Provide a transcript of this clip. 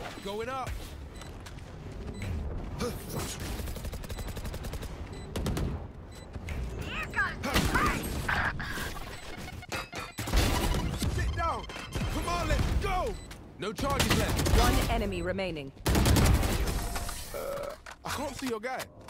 Going up. Sit down. Come on, let's go. No charges left. One enemy remaining. I can't see your guy.